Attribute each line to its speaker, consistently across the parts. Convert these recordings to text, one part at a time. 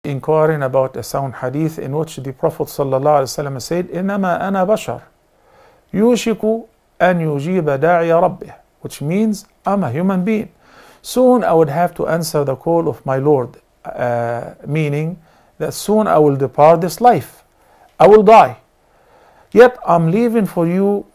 Speaker 1: inquiring about a sound hadith in which the Prophet ﷺ said, إِنَّمَا أَنَا بَشَرٌ يُوشِكُ أَنْ يُجِيبَ دَاعِيَ رَبِّهِ, which means I'm a human being. Soon I would have to answer the call of my Lord, meaning that soon I will depart this life. I will die. Yet I'm leaving for you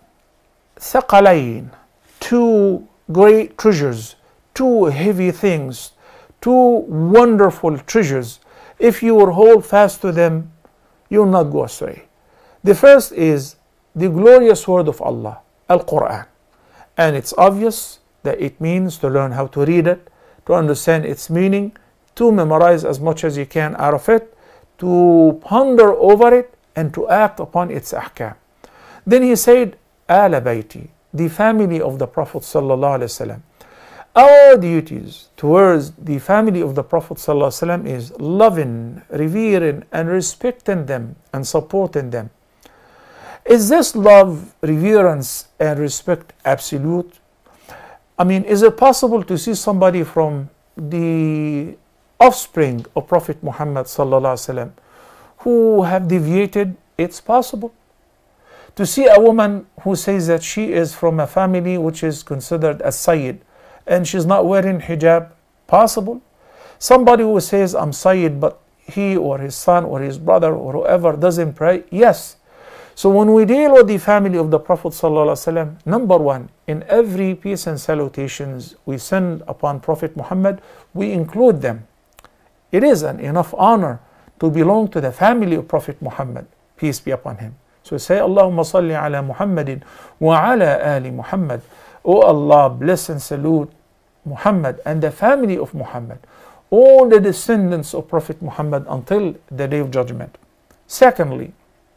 Speaker 1: ثقلين, two great treasures, two heavy things, two wonderful treasures. If you will hold fast to them, you will not go astray. The first is the glorious word of Allah, Al-Quran. And it's obvious that it means to learn how to read it, to understand its meaning, to memorize as much as you can out of it, to ponder over it, and to act upon its ahkam. Then he said, Ala Bayti, the family of the Prophet ﷺ. Our duties towards the family of the Prophet ﷺ is loving, revering, and respecting them and supporting them. Is this love, reverence, and respect absolute? I mean, is it possible to see somebody from the offspring of Prophet Muhammad ﷺ who have deviated? It's possible. To see a woman who says that she is from a family which is considered as Sayyid and she's not wearing hijab, possible. Somebody who says I'm Sayyid but he or his son or his brother or whoever doesn't pray, yes. So when we deal with the family of the Prophet ﷺ, number one, in every peace and salutations we send upon Prophet Muhammad, we include them. It is an enough honor to belong to the family of Prophet Muhammad, peace be upon him. So say, Allahumma salli ala Muhammadin wa ala ali Muhammad. O Allah, bless and salute Muhammad and the family of Muhammad, all the descendants of Prophet Muhammad until the day of judgment. Secondly,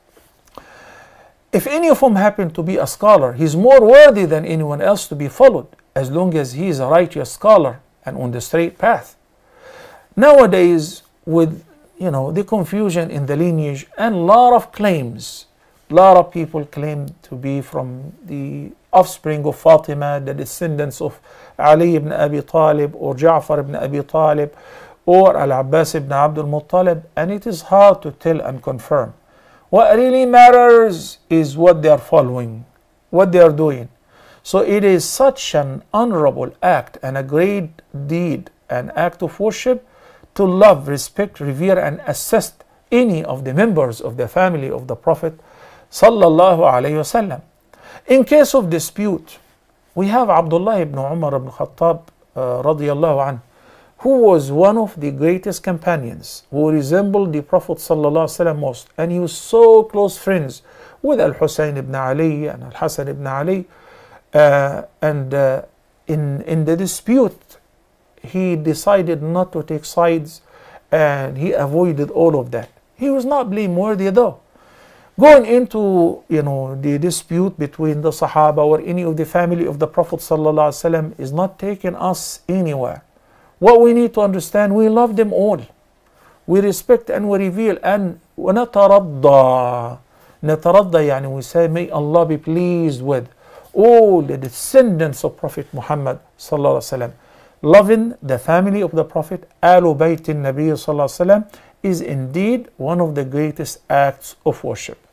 Speaker 1: if any of them happen to be a scholar, he's more worthy than anyone else to be followed, as long as he is a righteous scholar and on the straight path. Nowadays, with the confusion in the lineage and a lot of claims, a lot of people claim to be from the offspring of Fatima, the descendants of Ali ibn Abi Talib or Ja'far ibn Abi Talib or Al-Abbas ibn Abdul Muttalib, and it is hard to tell and confirm. What really matters is what they are following, what they are doing. So it is such an honorable act and a great deed, an act of worship, to love, respect, revere, and assist any of the members of the family of the Prophet sallallahu alaihi wasallam. In case of dispute, we have Abdullah ibn Umar ibn Khattab radiyallahu anhu, who was one of the greatest companions, who resembled the Prophet sallallahu alaihi wasallam most, and he was so close friends with Al-Husayn ibn Ali and Al-Hasan ibn Ali, in the dispute he decided not to take sides and he avoided all of that. He was not blameworthy though. Going into the dispute between the Sahaba or any of the family of the Prophet ﷺ is not taking us anywhere. What we need to understand, we love them all. We respect and we reveal and ونترضى. نترضى يعني we say may Allah be pleased with all the descendants of Prophet Muhammad ﷺ. Loving the family of the Prophet, Ahlul Bayt Nabi ﷺ, is indeed one of the greatest acts of worship.